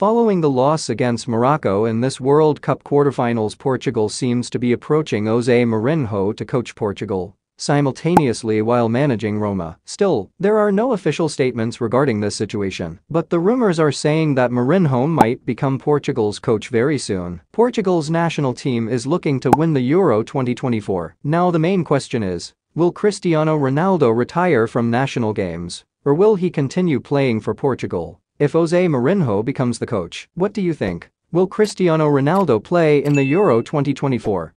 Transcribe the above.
Following the loss against Morocco in this World Cup quarterfinals, Portugal seems to be approaching Jose Mourinho to coach Portugal simultaneously while managing Roma. Still, there are no official statements regarding this situation, but the rumors are saying that Mourinho might become Portugal's coach very soon. Portugal's national team is looking to win the Euro 2024. Now the main question is, will Cristiano Ronaldo retire from national games, or will he continue playing for Portugal? If Jose Mourinho becomes the coach, what do you think? Will Cristiano Ronaldo play in the Euro 2024?